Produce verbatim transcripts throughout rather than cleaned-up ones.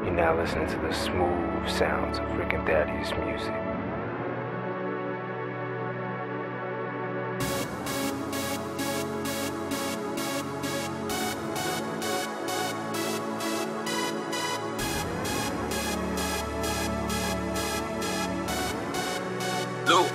You're now listening to the smooth sounds of Rick and Daddy's music. Look.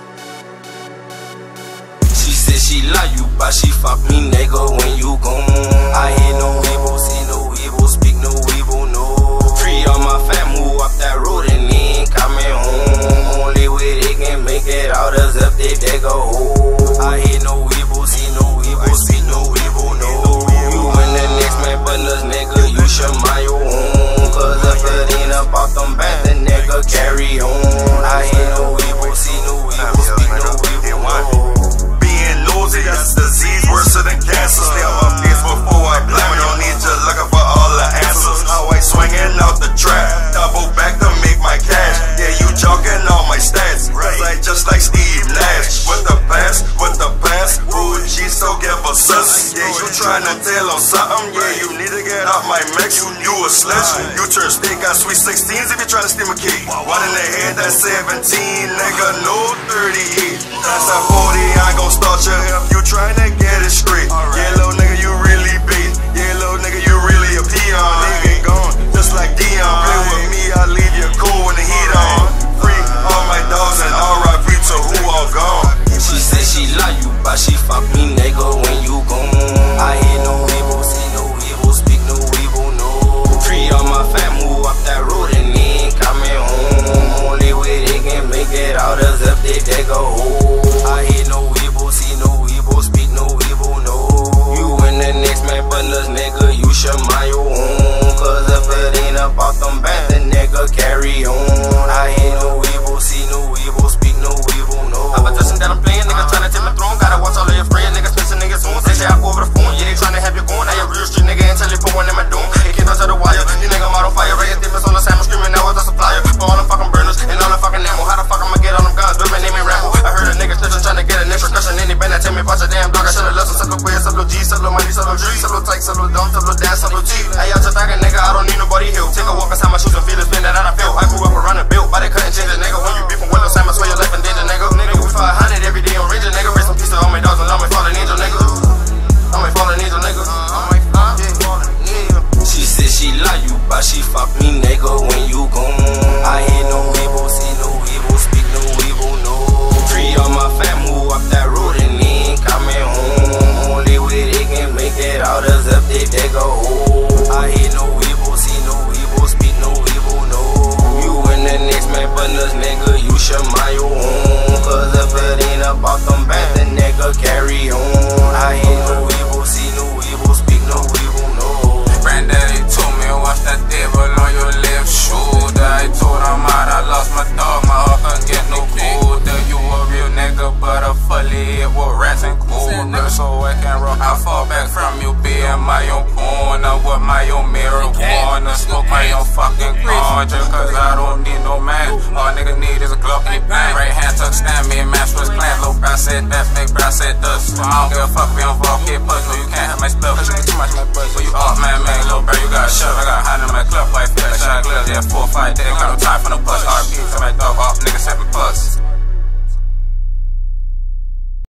She said she love you, but she fuck me, nigga, when you gone. I hear no evil, see no evil, speak no evil, no. Free all my fam, move up that road and they ain't coming home. Only way they can make it out is if they dig a hole. I hear no evil, see no evil, speak no evil, no. You in the next man business, nigga, you should mind your own. Cause if it ain't about them bands, the nigga carry on. I hear no evil, see no evil, speak no evil, no. Being nosy, that's disease worse than cancer. Stay on my face before I blame. Don't need you looking for all the answers. Always swinging out the trap, double back to make my cash. Yeah, you jogging all my stats, cause I just like Steve Nash. With the pass, with the pass, ooh, G so give a sus. Yeah, you trying to tell on something, yeah, you need to get off my mix. You a sledge, you turn steak, got sweet sixteens if you trying to steam a key. One in the head, that's seventeen, nigga, no thirty-eight. That's a forty, I gon' start you if you trying to get it straight. Yeah, little nigga, you really bait. Yeah, little nigga, you really a peon. Nigga gone, just like Dion. Play with me, I leave you cool when the heat on. Free all my dogs and R I P to who all gone. She said she love you, but she fuck me, nigga, when you gone. I hear no evil, see no evil, speak no evil, no. Free all my fam, move up that road and they ain't coming home. Only way they can make it out is if they dig a hole. I hear no evil, see no evil, speak no evil, no. You in the next man business, nigga, you should mind your own. Cause if it ain't about them bands, the nigga carry on. I hear no evil, see no evil, speak no evil, no. I've been touching that I'm playing, nigga tryna take my throne. Gotta watch all of your friends, niggas missing niggas on. Say I go over the phone, yeah, they tryna have you going. Now you real street nigga until they put one in my dome. It can't touch the wire, these niggas out on fire. Right, difference on the side, I'm screaming now with the supplier. For all them fucking burners and all the fucking ammo. How the fuck I'ma get all them guns? Do my name and Rambo. I heard a nigga snitching, tryna get a next percussion. Any band that tell me about your damn dog, I should've left some. Sub queer, sub G, sub money, sub G, sub tight, sub dumb, sub dad, sub T. Hey, y'all just talking, nigga, I don't need nobody help. Take a walk inside my shoes and feel the spin that I feel. I grew up around the built, but they couldn't change it, nigga. When you beefing with no Sam, I swear your life in danger, nigga. Nigga, we five hundred every day on Ranger, nigga. Raise some pieces of all my dogs and I'm a fallen angel, nigga. I'm a fallen angel, nigga. I'm a fallen angel. She said she love you, but she fuck me, nigga, when you gone. I hear no evil, see no evil, speak no evil, no. Free all my fam, move up that road and they ain't coming home. Only way they can make it out is if they dig a hole. I hear no evil, see no evil, speak no evil, no. You in the next man business, nigga, you should mind your own. Cause if it ain't about them bands, the nigga carry on. I hear no evil, see no evil, speak no evil, no. Granddaddy told me watch that devil on your left shoulder. I told him out I lost my dog, my heart can't get no colder. You a real nigga, but a fully it with rats and coolers. So I can rock, I fall back from you, being my own corner with my own marijuana. Smoke my own fucking ganja, cause I don't need no man. All nigga need is a Glock and bang. Right hand tuck, stand me and match with clan. Low brow said that, make brow said dust. I don't give a fuck, we on K.Pizz. No, you can't have my spell, cause you get too much my buzz. So you off, man, man, little bro, you got a shove. I got a hand in my club, white feel like shot glitter. Yeah, four or five days, got no time for no push. R P to my dog off, nigga seven plus.